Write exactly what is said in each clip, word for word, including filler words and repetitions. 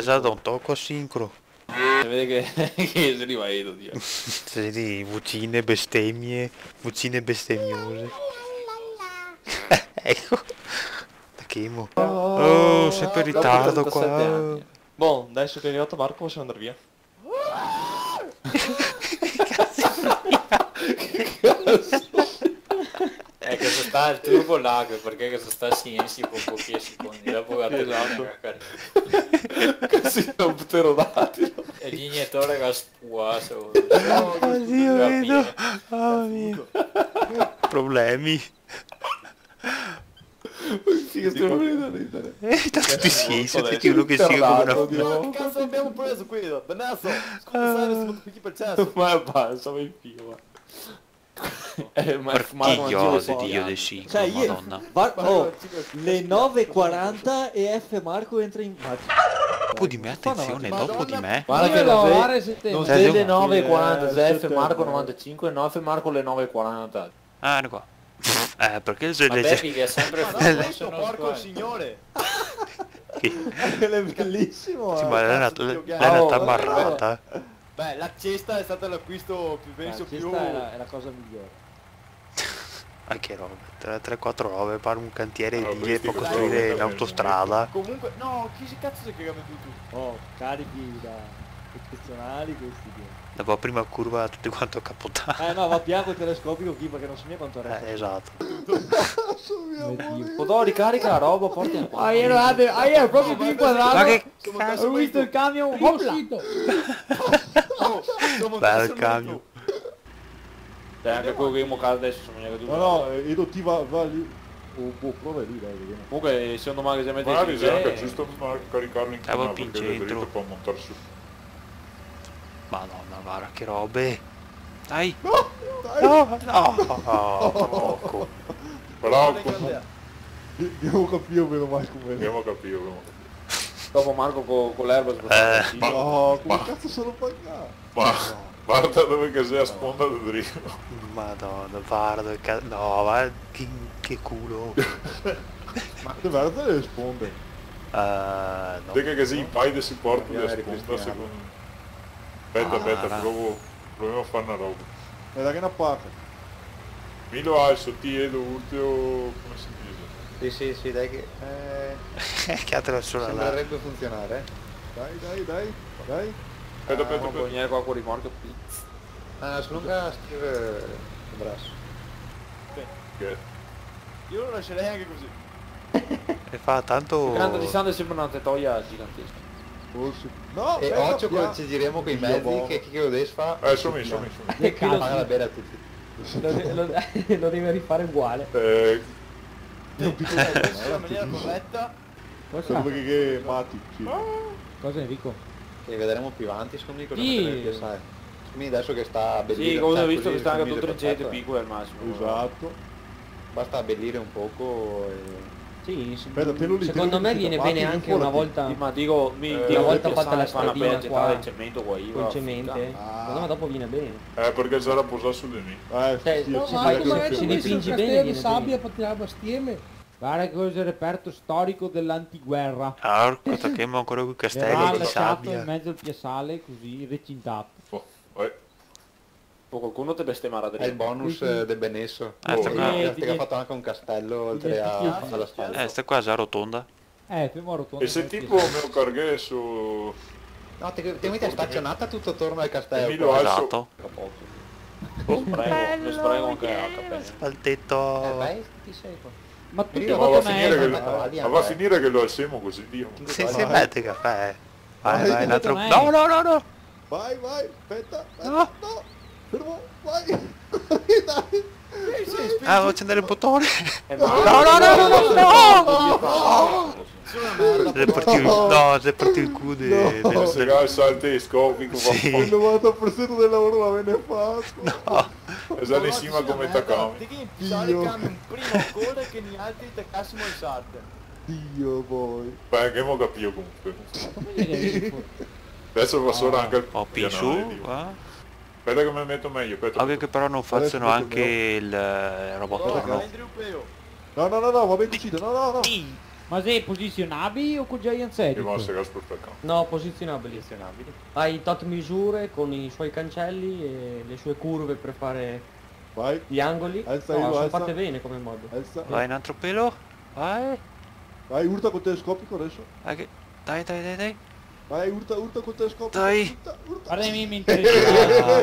già da un tocco a sincro. Si vede che, che si rivedo, Dio. Sì, vocine bestemmie, vocine bestemmiose. Ecco. Da chemo. Oh, sempre in ritardo trentasette qua. anni. Boh, adesso che è arrivato Marco possiamo andare via. È che se sta il turbo lag perché che se sta a silenzio con pochi secondi dopo la Esatto. caricare Così è un pterodatilo. e l'iniettore che spuato. Oddio, vedo. Oh mio. Problemi. Figa, stiamo venendo a ridere. Eh, tanto ti si, senti uno che si come una... Che cazzo abbiamo preso qui? Benazzo! Scompensare su moltiplichi per cesso! Ma è basso, ma in fila. Eh, ma è fumato Perché un io giro Dio di del sincro, Cioè io madonna. Mar- oh, le nove e quaranta e F Marco entra in Dopo di me, attenzione, dopo di me. Guarda che Io non lavorare sei, settembre. non Eh, sei devo- le nove e Eh, quaranta, sei F settembre. Marco novantacinque, no F Marco le nove e quaranta. Ah, ecco qua. Eh, perché se Ma le... Bepi che è sempre Ma fuori, no, se questo non porco sbaglio. signore! è bellissimo. Sì, eh. ma lei è una, cazzo di lei è una Oh, tamarrata. Beh, la cesta è stata l'acquisto più penso più... Questa è la, è la cosa migliore. Ma che roba, tre quattro robe, per un cantiere No, di questi per cosa costruire sono? l'autostrada. Comunque, no, chi si cazzo sei che ha messo tu? Oh, carichi da eccezionali questi qui. Dopo la prima curva tutti quanto capotato. Eh no, va piano il telescopico qui perché non so mica quanto resta. Eh, esatto. Podò ricarica la roba, porti a Ah, io guardate, ah, io ero proprio qui inquadrato. Ma che Siamo cazzo? cazzo Ho visto il camion, Primo hopla. uscito! Oh, siamo Bel cazzo cambio. Cioè anche quello che io mo cade adesso sono mica No, no, eh, Edo ti va, va lì. Oh, boh, prova lì, dai, vediamo. Comunque secondo me che se mette Magari il c'è anche G giusto a caricarlo in Stavo canale più in perché il centro. dritto può montare su. Madonna, guarda che robe. Dai. No, dai. No, no, no, troppo. Però uscito! Abbiamo capito meno male come abbiamo capito, abbiamo capito. dopo Marco con, con l'erba Eh. si Ma- No, come ma- cazzo sono pagato? Ma guarda dove che sei a sponda del dritto. Madonna, guarda che ca- no, ma che, che culo. Ma dove guarda le risponde? Eh, no. Dica che sì, i pai si portano Andiamo a di sponda ripristiniamo. secondo. Aspetta, Ah, aspetta, no. provo, proviamo a fare una roba. E da che una parte? Milo ha il suo tiedo ultimo, come si dice? Sì, sì, sì, dai che... Eh, che altra sola là. sembrerebbe funzionare. Dai, dai, dai, dai. Aspetta, aspetta, non può aspetta. venire qua con rimorchio. Ah, slunga scrive il brazo. Che- Io lo lascerei anche così. E fa tanto... Grande distante sembra una tetoia gigantesca. Forse... No, E bella, occhio piano. quando ci giriamo con i Dio, mezzi boh. che chi che lo desfa... Eh, sono sono sono Che Paga la cazzo. bere a tutti. Lo, de- lo, de- lo deve rifare uguale. Eh, Un piccolo Messo problema, in maniera corretta. Cosa? Solo perché che mati, sì. Cosa Enrico? Che vedremo più avanti, secondo me cosa Sì. mettere nel sai. Secondo me adesso che sta a bellire... Sì, come cioè, ho visto così, che sta anche così tutto trincetto perfetto, piccolo al massimo. Esatto. Basta abbellire un poco e... Sì, sì. Aspetta, te lo lì, Secondo te lo me lì, viene tapati, bene non anche fuori. una volta Sì, ma dico, mi Eh, dico una volta che fatta la fa una stradina bella qua, gettata di cemento qua io. col cemento. Ah. Secondo me dopo viene bene. eh, perché c'era posato su di me. Eh, Cioè, sì, no, sì, ma sì, anche sì, magari sì, si sì. dipinge bene, viene bene. bastieme. Guarda che questo è il reperto storico dell'antiguerra. Ah, porca che ancora qui Verrà castelli di lasciato in sabbia. mezzo al piazzale così recintato. Oh, eh. Poi qualcuno te bestemmerà È il dentro. bonus eh, del Benesso. Ah, sta Oh, qua. che- Ti- che ha fatto anche un castello oltre a, ti- alla spalla. Eh, sta qua già rotonda. Eh, fermo a rotondo. E se tipo me lo carghe su... No, ti, ti metti stazionata tutto attorno al castello. Emilio qua. Alzo- Esatto. Lo sprego, lo sprego anche a capello. Eh, Al vai, ti sei qua. Ma tutte Io Ma va a quante finire che, me. Ma cavalli ma va a anche. finire che lo alziamo così, Dio. Si, si mette caffè. Vai, Vai, vai, un altro... vai. No, no, no, no. Vai, vai, aspetta, aspetta, No. no, fermo, vai. Dai. Ah, devo accendere il bottone. Eh, ma- No, no, no, no, no, no. Sono una merda. Se porti il... No, se porti il culo de- No. del... Se va il salto telescopico, Sì. Il novanta per cento del lavoro l'avete fatto. No. va sale in cima come taccami. Devi impilare Dio. il camion prima ancora che gli altri attaccassimo il sarter. Dio poi. Beh, che mo capito comunque. Come viene? Adesso va solo anche il Ho pianale, più Dio. qua. Aspetta che mi metto meglio, aspetta. Ovvio che però non facciano Adesso anche il eh, robot Oh, porno. Andrew Peo. No, no, no, no, va bene così, no, no, no. Sì. Ma sei posizionabili o con Giant Io Edit? vado a segare per peccato. No, posizionabili. Posizionabili. Hai tot misure con i suoi cancelli e le sue curve per fare Vai, gli angoli. Alza, No, Ivo, sono alza. fatte bene come modo. alza. Vai un altro pelo. Vai. Vai, urta col telescopico adesso. Dai, che- dai, dai, dai, dai. Vai, urta, urta col telescopico. Dai. Urta, urta. Guarda i miei mi interessa.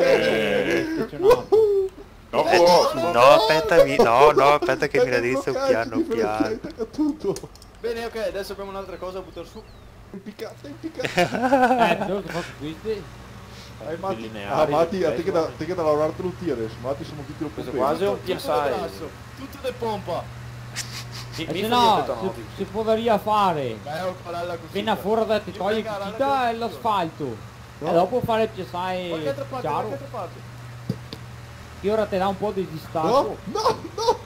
No, può! No, aspetta, mi... no, no, aspetta che mi Dai, raddrizzo bloccati, piano, ti frega, piano. dai, tacca tutto. Bene, ok, adesso abbiamo un'altra cosa da buttare su. Impiccata, impiccata. Eh, cosa faccio questi? Vai, Matti. lineari, Ah, Matti, a te ok, che da, guarda. te che da lavorare tutti adesso. Matti sono tutti lo Questo pompetti. quasi è un Tutto P S I. grasso, tutto del pompa. Mi, E mi se fai no, detto si, no, si potrebbe fare. Beh, ho parlato così. Appena fuori da ti Io togli venga, il la- e l'asfalto. No. E dopo fare il Qualche P altra S I parte, qualche chiaro. altra parte. Che ora te dà un po' di distacco. No, no, no.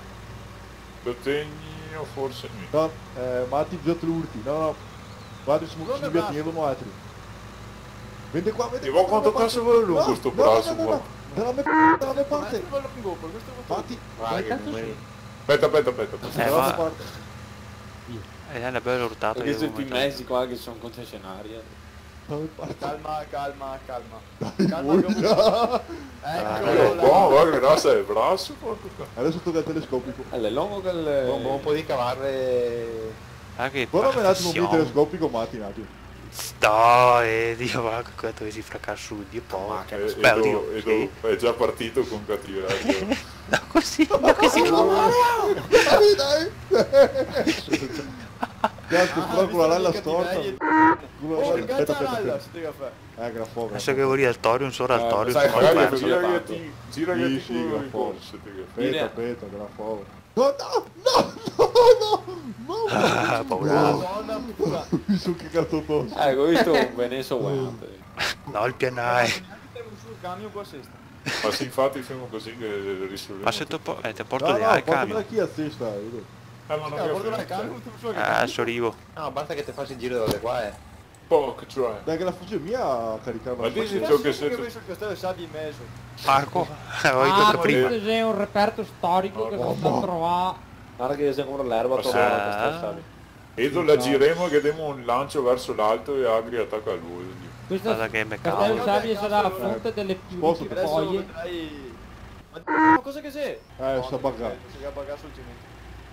Lo tegni o forse... No, eh, Matti già te lo urti. No, no. Guarda, siamo Non così è via basta. tenere altri. Vende qua, vende E qua. va quanto dalla mia cazzo parte. vuole lungo No, sto no, braccio no, no, qua? no. Dalla mia, dalla mia parte. Questo è il lungo, per questo è il Matti, Vai, che cazzo numeri. Aspetta, aspetta, aspetta. aspetta. Eh, dalla ma- mia parte. Eh, è una bella urtata. Perché che sono devo tutti i mangiare. mezzi qua che sono concessionari. Dalla mia parte. Calma, calma, calma. Calma, abbiamo... Voglia. Eccolo Eh, buono, là. guarda che là sei il braccio, porco qua. Adesso tocca il telescopico. È lungo che Un, le... un po' di cavarre. Ah, che Guarda un attimo il passione. telescopico, Matti, un attimo. No, eh, Dio, va, che dovessi fracar su, Dio, Ma po'. che E, e Beh, do- oddio, e sì. do- è già partito con cattiveria. No, così, no, così. Dai, dai. Cazzo, Ah, però con la visto lalla che storta. cattiveria- Con la- Oh, Aspetta, ingaggia aspetta, l'alla, aspetta. sti caffè. Eh, grafo, Adesso che vorrei al Torium, solo al Eh, Torium. sai, sono magari perso. perché- Gira tanto. che ti... Gira Sì, che ti sì, curo grafo. ricorsi. Aspetta, aspetta, grafo. No, no, no, no, no, Ah, no. paura. Madonna puta. Mi sono cagato addosso. Ecco, ho visto un Veneso guante. No, il pianai. Andiamo sul camion qua a sesta. Ma sì, infatti fermo così che risolviamo. Ma se tu po- eh, te porto No, di no, là il portamela camion. qui a sesta, vedo. Eh, ma non Ah, mi guarda la offende. camion, tu su Ah, adesso arrivo. No, basta che ti faccia il giro da qua, eh. Poco, cioè. Dai che la faccio mia a caricare Ma la dici faccia. tu che Che sei... messo il castello sa di mezzo. Marco, ho Ah, detto prima. questo è un reperto storico che Oh, si sta ma- a trovare. Guarda che se compro l'erba Ma torno sì. alla stessa. E tu la giremo che diamo un lancio verso l'alto e Agri attacca a lui. Questo Guarda che me castello cavo. sabbia sarà la fonte delle più Posso- ricche Adesso foglie. vedrai... Ma cosa che sei? Eh, sta buggato. Si va a bagare sul cemento.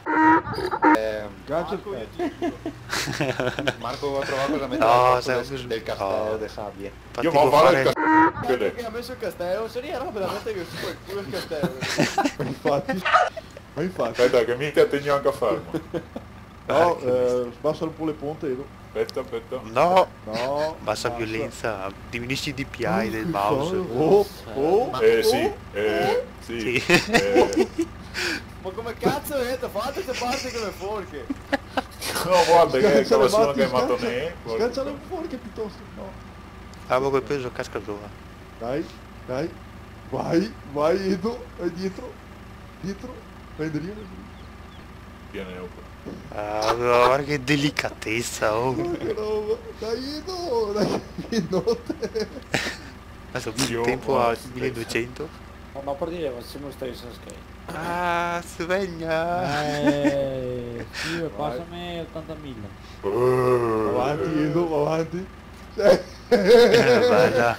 Eh, Gancio Marco, io eh. ti dico. Marco va a trovare cosa mettere No, al posto sei del, un- del castello no. de sabbie. Infatti Io può ma fare il fare... cazzo che Guarda lei. che ha messo il castello, seria roba da mettere che su quel culo il castello. Ma infatti, ma infatti. Aspetta che mica te neanche a fermo. No, eh, sbassa un po' le ponte, Edo. Aspetta, aspetta. No, No. bassa violenza, diminuisci i D P I del mouse. Oh, oh, Eh sì, eh sì. Sì. Eh, Ma come cazzo avete fatto queste parti come forche? no, guarda che Scancia le cavazione matti, che hai fatto scancia- ne. Scancia le forche piuttosto, no. Avevo quel peso casca sopra. Dai, dai. Vai, vai Edo, vai dietro. Dietro. Prendi io. Viene un Ah, guarda che delicatezza, oh. Oh, che roba. Dai Edo, dai, che notte. Adesso Dio, il tempo a guarda. milleduecento. Ma no, per dire, facciamo stesso skate. Ah, sveglia. Eh, sì, passami ottantamila. Avanti Edo, avanti. Cioè, Bella.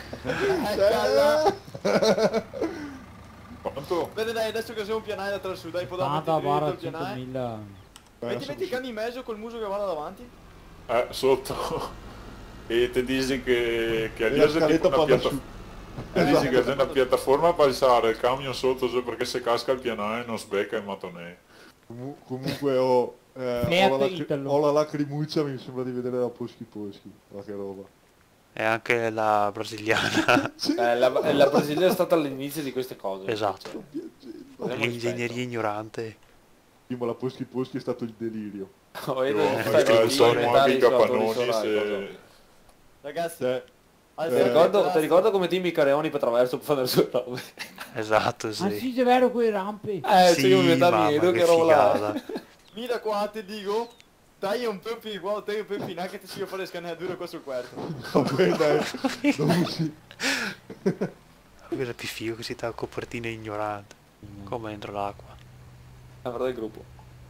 Eccola! Quanto? Bene dai, adesso che siamo un pianaio da tra su, dai, può darmi ottanta barra il pianaio. centomila. Metti, metti i cani in mezzo col muso che va da davanti. Eh, sotto. E ti dici che, che E la adesso è tipo scaletta una fa da piattaforma. E dici che è una piattaforma per alzare il camion sotto se perché se casca il pianaio non sbecca il matonè. Comu- comunque ho, eh, Fiat ho, la lacri- Italo. ho la lacrimuccia, mi sembra di vedere la Poschi Poschi. Ma che roba. E anche la brasiliana. Sì, Eh, la, la Brasile è stata all'inizio di queste cose. Esatto. sto piangendo. Abbiamo L'ingegneria ignorante. Sì, ma la Poschi Poschi è stato il delirio. rispetto. Oh, Io vedo, Eh, stai sì, per sì, sono diventare anche i i suatori capannoni solari, cosa. se... Ragazzi, Cioè, al Eh, Ti ricordo, ti ricordo come Timmy Careoni per traverso per fare le sue robe? Esatto, Ah sì. sì, è vero, quei rampi. Eh, Sì, sì, io mi metà mamma, miedo che che roba là. figata. Mira qua te dico, dai un po' più qua, te un po' più che ti sia fare scaneatura qua sul quarto. vabbè dai, non si... Quello più figo che si dà copertina ignorante. Come entro l'acqua. La verdad del gruppo.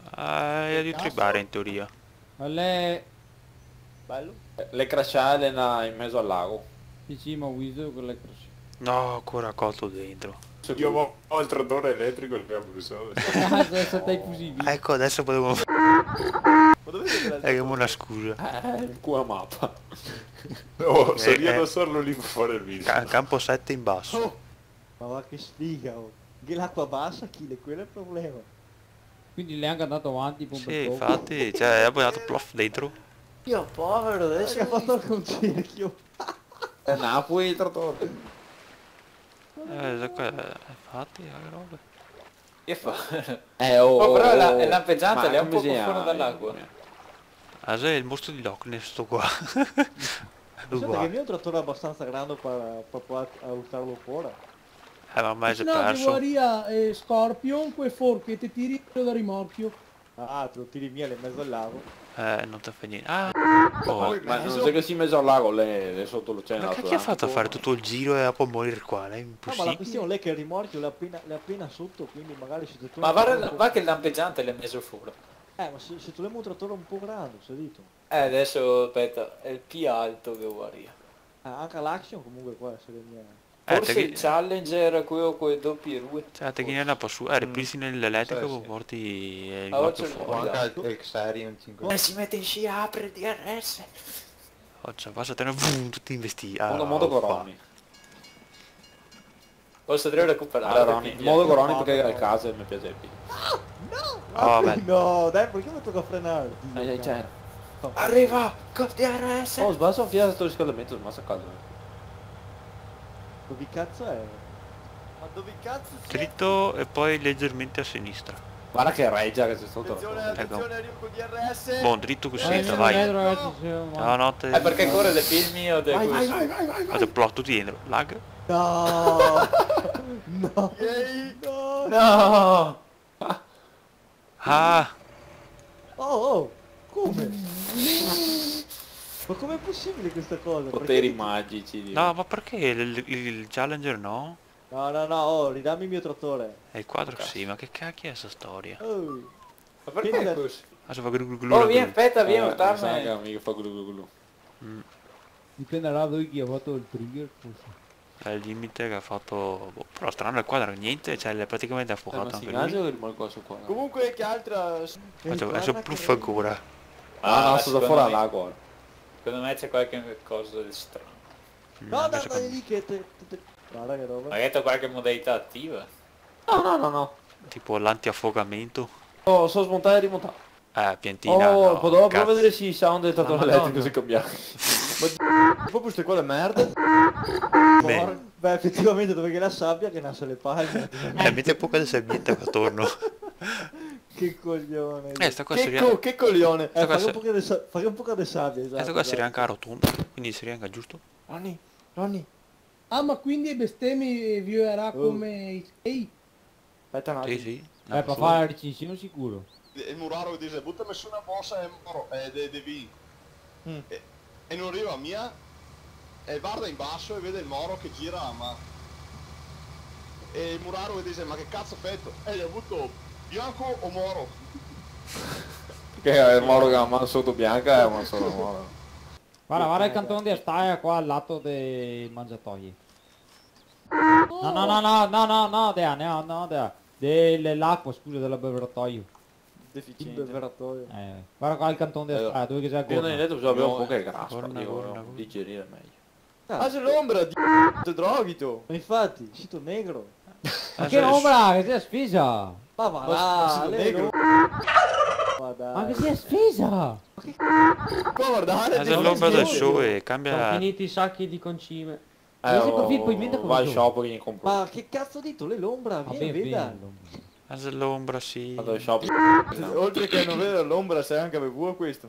Eh, di tribare in teoria. Le... Bello. Le crasciale na- in mezzo al lago. Sì, sì, ma ho visto quelle cose. No, ancora colto dentro. Io ho, ho il trattore elettrico e il Bruxelles. Adesso è possibile. Ecco, adesso potevo... Ma dove siete È come una scusa. Eh, il qua mappa. No, se Eh, riesco eh. a solo lì per fare il video. Ca- campo sette in basso. Oh, Ma va che sfiga, oh. Che l'acqua bassa, Achille, quello è il problema. Quindi lei è anche andato avanti per un Sì, bel po'. infatti, cioè, ha dato plof dentro. io povero, adesso Che ha fatto il concerchio. È Napoli il trattore. Eh, ecco, eh, infatti, che roba. Che fa? Eh, oh, Oh, però la, oh. il lampeggiante Ma è un come po' si fuori chiama? dall'acqua. Ah, sei il mostro di Loch Ness, sto qua. Pensate che il Uguale. mio trattore è abbastanza grande per, per poter usarlo fuori. Eh, ma ormai si è No, che perso. guaria eh, Scorpion, quei forche, ti tiri da rimorchio. Ah, te lo tiri via nel mezzo al lago. Eh, non ti fa niente. Ah, oh. Ma non so che si è mezzo al lago, lei è sotto l'oceano. Ma che chi ha fatto a fare tutto il giro e a poi morire qua? È No, ma la impossibile. questione è che il rimorchio l'è appena, l'è appena sotto, quindi magari se tu... Ma va, va che il lampeggiante l'ha messo fuori. Eh, ma se, se tu l'hai un trattore un po' grande, si dito. Eh, adesso, aspetta, è il più alto che guaria. Eh, anche l'action comunque qua, se le mie... Eh, Forse te il chi... Challenger, quello con le doppie rue. Cioè, te chi ne pa su... Eh, ripristina l'elettrico, Sì, poi sì. porti il Ah, morto oggi- O fuori. anche il Xerion cinque. Eh, si mette in scia, apre il D R S. Oh, cioè, basta tenere vum, tutti investiti. Ah, Modo, modo uffa. Coroni. Posso dire recuperare. Allora, Roni, quindi- modo Coroni perché a casa mi piace più. Oh, vabbè. No, dai, perché mi tocca frenare? Dio, Eh, cioè, cazzo. Arriva, con D R S. oh, sbaglio a soffiare sto riscaldamento, smassa caldo. Dove cazzo è? Ma dove cazzo sei? Dritto e poi leggermente a sinistra. Guarda che reggia che c'è sotto. Attenzione, attenzione, arrivo con D R S. Buon, dritto così, Vai, entra, vai, vai. vai, ragazzi, siamo- Ciao, notte. Eh, perché corre del film mio del Vai, vai, questo. vai, vai, vai, vai. Guarda, plot, tutti dentro. Lag. No! No! Yay. No! No! Ah, Oh, oh! Come? Ma com'è possibile questa cosa? Poteri Perché- magici. di- no, ma perché il, il- il Challenger no? No, no, no, oh, ridammi il mio trattore. E il quadro sì, ma che cacchio è sta storia? Oh! Ma perché Quindi è la- così? Adesso fa glu glu glu Oh, glu. vieni, aspetta, vieni, Eh, mi sa che urtarmi. amico fa glu glu glu. Dipenderà da lui chi ha fatto il trigger, forse. È il limite che ha fatto... boh, però strano il quadro, niente, cioè l'è praticamente Eh, affogato ma si anche mangia lui. o rimane qua su qua? Comunque che altra... E Adesso, guarda adesso che- pluff ancora. Ah, no, sto da secondo fuori al me- lago ora. Secondo me c'è qualche cosa di strano. No, no, Invece dai con- lì che te... te- te- Guarda che roba. Magari c'è qualche modalità attiva. No, no, no, no. Tipo l'antiaffogamento. Oh, so smontare e rimontare. Eh, piantina, Oh, no, poi dopo cazzo. vedere se i sound del trattore Madonna. elettrico si cambiano. Proprio queste qua le merde. Beh, Beh, effettivamente dove che la sabbia che nasce le palme. eh, mette poco di sabbietta qua attorno. Che coglione. Eh, sta qua Che, si co- che coglione. Eh, sta qua fai un si- po' di sa- fai un po' di sabbia, esatto. Questa qua si esatto. rianca a rotondo, quindi si rianca giusto? Ronny, Ronny. Ah, ma quindi i bestemmie violerà Oh. come i sei? Aspetta un Sì, attimo. sì. Eh, per fare la recensione sicuro. Il muraro dice buttami su una bossa e moro, e de, devi. Mm. E, e non arriva mia, e guarda in basso e vede il moro che gira a ma. E il muraro dice ma che cazzo fetto? E gli ha avuto bianco o moro? Che è il moro che ha la mano sotto bianca e una sola moro. Guarda, guarda il cantone di Astaia qua al lato dei mangiatoi. No, no, no, no, no, no, no, Dea, no, no, Dea. Dell'acqua, scusa, dell'abbeveratoio. Il Deficiente. beveratoio. Eh, guarda qua il cantone di Astaia, dove che c'è il Io non ho corno. detto bisogna avere un po' che graspa, Corna, dico, corna, no, corna. digerire meglio. Ah, c'è l'ombra di... C'è droghito. Ma infatti, sito negro. Ma che ombra, che sia spesa! Ma va Ma là, sito lei negro. no. Ma dai. Ma che sia spesa! Qua guardare. Adesso ti- l'ombra del ti- show e Sono cambia... finiti i sacchi di concime. Eh, Dove si oh, confì, poi inventa come vai al tu. shop che ne compro. Ma che cazzo dito? Lei l'ombra, Va vieni, bene, veda. bene, l'ombra. Adesso l'ombra sì. Vado al shop. Oltre che non vedere l'ombra sei anche avevo questo.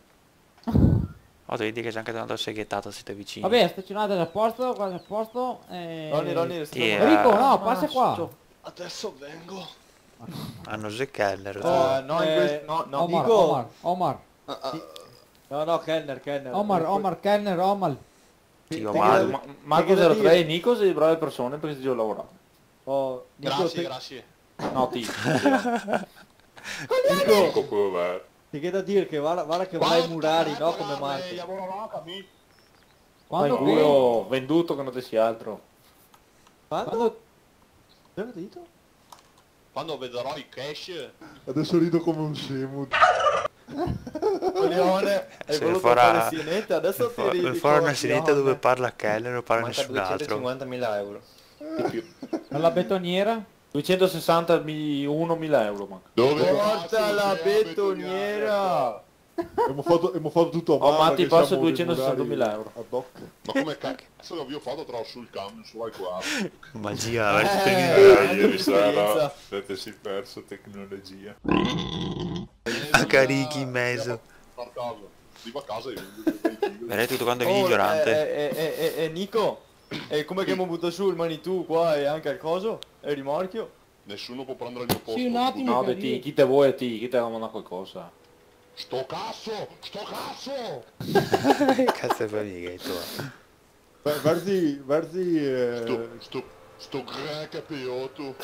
Oh, vedi che c'è anche tanto seghettato, siete vicini. Vabbè, stazionate a posto, qua a posto. E... Ronny, Ronny, stai Yeah. Enrico, no, passa qua. Adesso vengo. Hanno Ze Keller. Eh, no, in Eh, questo... No, no. Omar, dico- Omar, Omar, Ah, ah, No, no, Kenner, Kenner. Omar, Omar, Kenner, Omar. Sì, Ti- Omar. ti- Ma- Marco che devo zero tre dire? e Nico sei brave persone perché si devo lavorare. Oh, Nico, grazie, te- grazie. No, ti. Nico può avere. Ti che da dire che guarda, guarda che vai ai murari, no? Come Marco. Quando Quando culo venduto che non ti sia altro. Quando? Quando... Dove ho detto? Quando vedrò i cash. Adesso rido come un scemo. Coglione, hai Se voluto farà- fare sirenetta, adesso ti ridi. Per fare una coglione. sirenetta dove parla Keller non parla Manca nessun altro. duecentocinquantamila euro. Di più. La betoniera? duecentosessantunomila euro manca. Dove? Porta la betoniera. Abbiamo fatto, abbiamo fatto tutto a Oh, mano. ma ti che passo siamo dei duecentosessantamila murari euro. ad hoc. Ma come cazzo l'ho fatto tra sul camion su qua? Magia, verso Eh, tecnologia. Eh, ieri sera esperienza. avete si perso tecnologia. A carichi in mezzo. Per caso. Dico a casa io. Vedrai tutto quando Oh, vieni ignorante. eh, eh, eh, eh, Nico, e come che abbiamo buttato su il Manitou qua e anche il coso? E il rimorchio? Nessuno può prendere il mio posto. Sì, un attimo. No, che beh, ti, arrivo. chi te vuoi a ti, chi te manda qualcosa. Sto cazzo! Sto cazzo! Che cazzo fai amighetto? Beh, Verzi, Verzi, Sto, eh, sto, sto gran capiotto.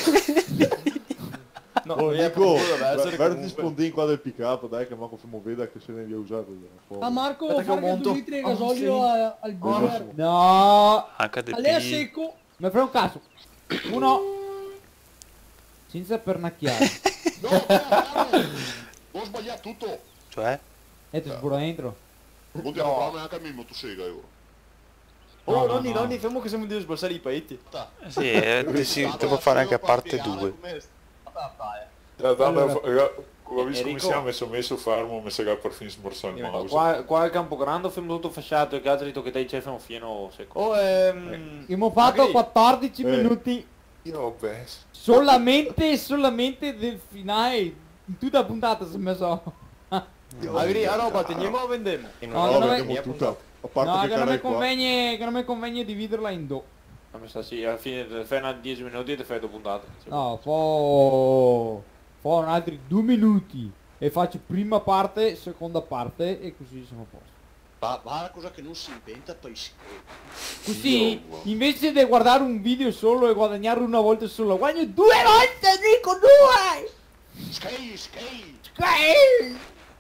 No, oh, io Nico, deve essere Verzi comunque. spondin qua del piccato, dai che manco famo veda che se ne via usato. Ah Marco, Aspetta che fare che monto. due litri di Ah, gasolio sì. a- al burger. No! H D A lei a P. secco. Mi frega un cazzo. Uno. Senza pernacchiare. No, no, no! Ho sbagliato tutto! Cioè? E ti sburo dentro. Conti a comprarmi anche a me motosega io. Oh, No, no, nonni, no. nonni, fermo che siamo di sborsare i paetti. Sì, eh, ti si devo fare anche a parte due. Allora, ho visto come Enrico. siamo, mi sono messo fermo, mi sa che per fin smorzare il mouse. Qua, qua al Campo Grande abbiamo tutto fasciato e che altri che dai c'è un fieno secco. Oh, ehm... Abbiamo fatto Magri. quattordici Eh. minuti Io ho beh. solamente, solamente del finale. In tutta la puntata se me so. Agri, ah roba, teniamo o vendiamo? No, No, che non vediamo mi- tutta. A parte No, che che non mi carai qua. conviene, che non mi conviene dividerla in due. Ma mi sa sì, alla fine te fai una dieci minuti e ti fai due puntate. No, fo... fo un altri due minuti. E faccio prima parte, seconda parte e così siamo a posto. Ma, ma la cosa che non si inventa poi si... Così, invece di guardare un video solo e guadagnare una volta solo, guadagno due volte, dico due! Skate, skate! Sky!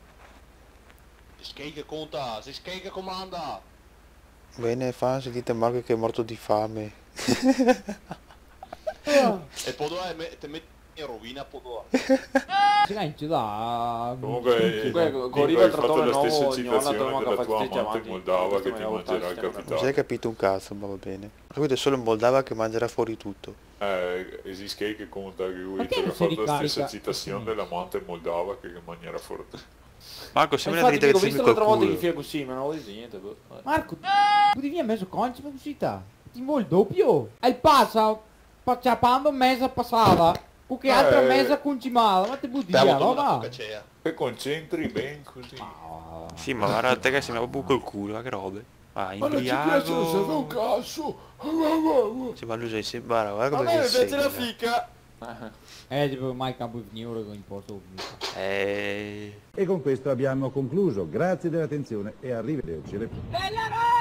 Skate che conta, sei skate che comanda! Bene, fa, sentite Marco che è morto di fame. E poi dove te metti in rovina, poi dove? Silenzio, da... Comunque, Comunque, Nico, con Riva hai il fatto trattore la stessa nuovo, citazione ognuno della ha tua fatto amante avanti. moldava che ti Questo mi ha mangerà il votato, Non si capitale. è capito un cazzo, ma va bene. Ho capito solo in Moldava che mangerà fuori tutto. Eh, esiste che conta che lui Perché ti non ha si fatto la ricarica? stessa citazione dell'amante moldava che mangerà forte. Marco, se me ne Infatti dite dico, ho che visto mi l'altra volta che qualcuno. fia così, ma non ho visto niente. boh. Vabbè. Marco, tu via mezzo conci ma così sta? Ti vuoi il doppio? E il passa, pacciapando mesa passata. O che altra Eh. mesa concimata, ma te butti Te via, avuto una no? focaccia. E concentri ben così. Sì, ma guarda a te che sembra proprio col culo, ma che robe. Ah, imbriaco. cazzo! Sì, ma lui sei sempre, guarda, guarda A come me si mi piace la segna. fica! Eh, tipo mai campo di euro con imposto. Eh... E con questo abbiamo concluso. Grazie dell'attenzione e arrivederci. Bella roba!